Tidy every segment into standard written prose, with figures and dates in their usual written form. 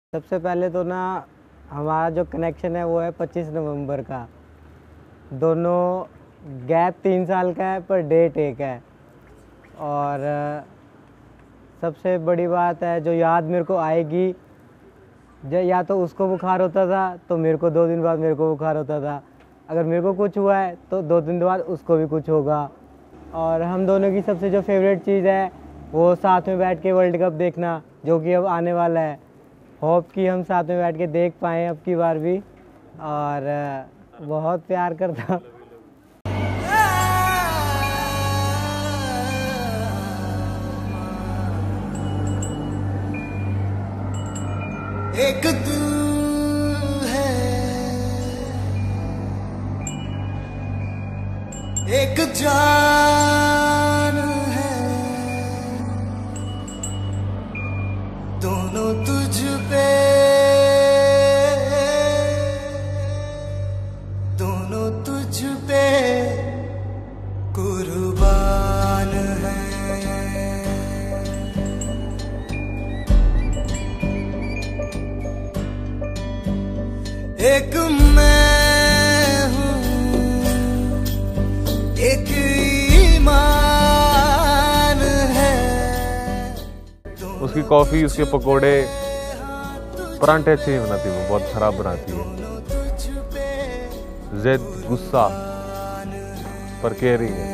सबसे पहले तो ना हमारा जो कनेक्शन है वो है 25 नवंबर का। दोनों गैप 3 साल का है पर डेट एक है। और सबसे बड़ी बात है जो याद मेरे को आएगी, या तो उसको बुखार होता था तो मेरे को 2 दिन बाद मेरे को बुखार होता था। अगर मेरे को कुछ हुआ है तो 2 दिन बाद उसको भी कुछ होगा। और हम दोनों की सबसे जो फेवरेट चीज़ है वो साथ में बैठ के वर्ल्ड कप देखना, जो कि अब आने वाला है। होप कि हम साथ में बैठ के देख पाएँ अब की बार भी। और बहुत प्यार करता। एक दिल है, एक जान है, दोनों तुझ पे, दोनों तुझ पे कुर्बान है। एक मैं हूँ, एक ईमान है। उसकी कॉफी, उसके पकोड़े, परांठे अच्छे नहीं बनाती, वो बहुत खराब बनाती है। जिद, गुस्सा पर केयरिंग है।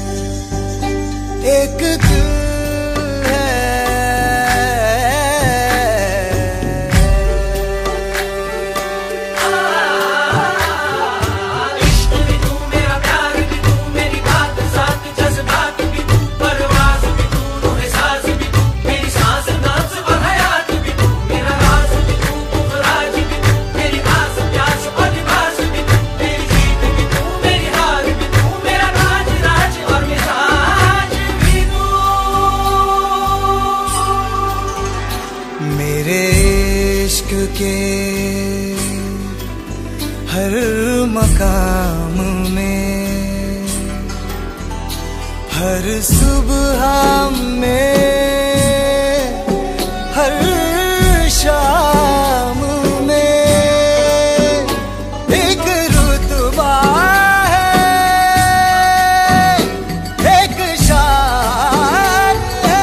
एक दिल के हर मकाम में, हर सुबह में, हर शाम में एक रुतबा है, एक शान है।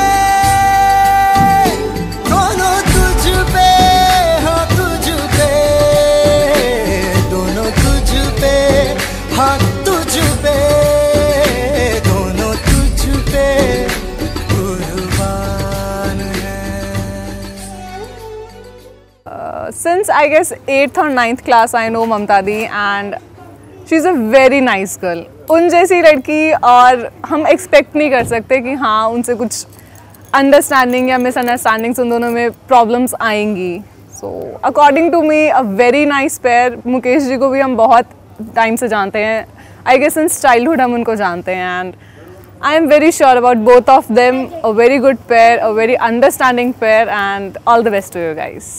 दोनों तुझ पे, दोनों तुझ पे कुर्बान है। Since I guess 8th or 9th class I know Mamta Di and she's a very nice girl. उन जैसी लड़की और हम एक्सपेक्ट नहीं कर सकते कि हाँ उनसे कुछ अंडरस्टैंडिंग या मिसअंडरस्टैंडिंग्स उन दोनों में प्रॉब्लम्स आएंगी। So according to me a very nice pair. Mukesh ji को भी हम बहुत टाइम से जानते हैं, आई गेस सिंस चाइल्डहुड हम उनको जानते हैं and I am very sure about both of them. A very good pair, a very understanding pair and all the best to you guys.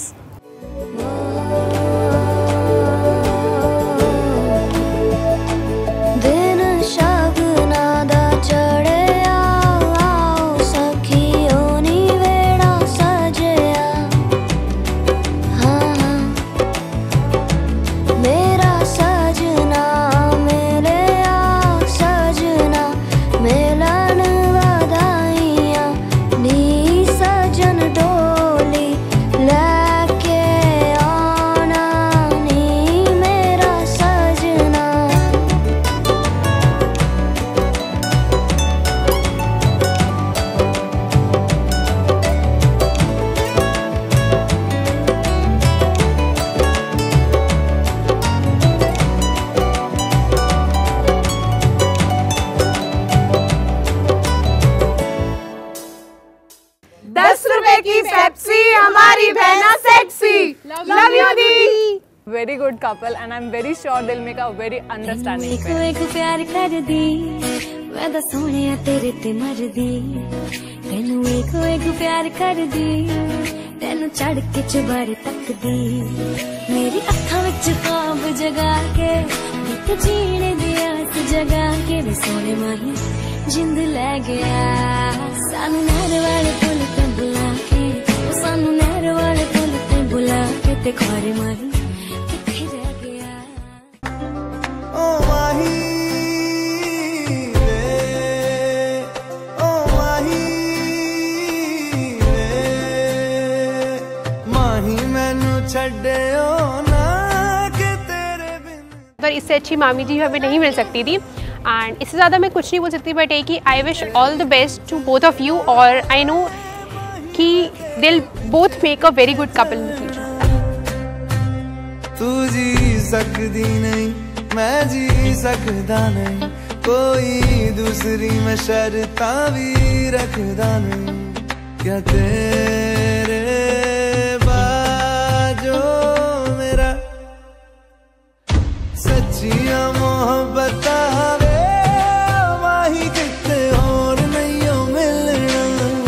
की पेप्सी हमारी बहना सेक्सी। लव यू दी। Very good couple and I'm very sure they'll make a very understanding pair. एक प्यार कर दी मैं तो सोने तेरे ते मर दी। तेनू एक प्यार कर दी तेनू चढ़ के चुबारे तक दी। मेरी अखां विच ख्वाब जगा के एक जीने दी आस जगा के वे सोने माही जिंद ले गया। सानू नहर वाले पुल ते बुला के, सानू नहर वाले पुल ते बुला छड्डियो ना कि तेरे बिन। पर इससे अच्छी मामी जी हमें नहीं मिल सकती थी एंड इससे ज़्यादा मैं कुछ नहीं बोल सकती बट कि I wish all the best to both of you और आई नो कि they'll both make a very good couple in the future. तू जी सकदी नहीं मैं जी सकदा नहीं, कोई दूसरी मैं शर्तां भी रखदा नहीं, क्या तेरे बाजो मेरा सच्चियां मोहब्बत वे माही किते और नहीं मिलना।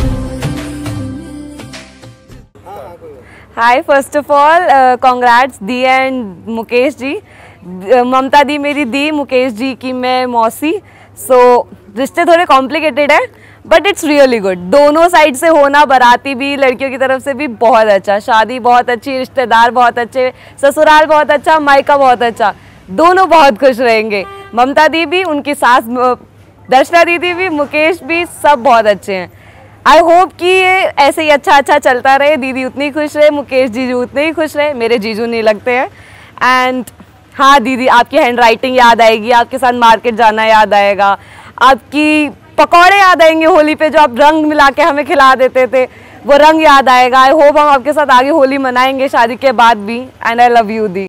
Hi, first of all congrats दी एंड मुकेश जी। ममता दी मेरी दी, मुकेश जी की मैं मौसी। सो रिश्ते थोड़े कॉम्प्लिकेटेड है बट इट्स रियली गुड। दोनों साइड से होना, बाराती भी लड़कियों की तरफ से भी बहुत अच्छा, शादी बहुत अच्छी, रिश्तेदार बहुत अच्छे, ससुराल बहुत अच्छा, मायका बहुत अच्छा, दोनों बहुत खुश रहेंगे। ममता दी भी, उनकी सास दर्शना दीदी भी, मुकेश भी, सब बहुत अच्छे हैं। आई होप कि ये ऐसे ही अच्छा चलता रहे, दीदी उतनी खुश रहे, मुकेश जीजू उतने ही खुश रहे। मेरे जीजू नहीं लगते हैं। एंड हाँ दीदी, आपकी हैंड राइटिंग याद आएगी, आपके साथ मार्केट जाना याद आएगा, आपकी पकौड़े याद आएंगे होली पे जो आप रंग मिला के हमें खिला देते थे, वो रंग याद आएगा। आई होप हम आपके साथ आगे होली मनाएंगे शादी के बाद भी। And I love you the.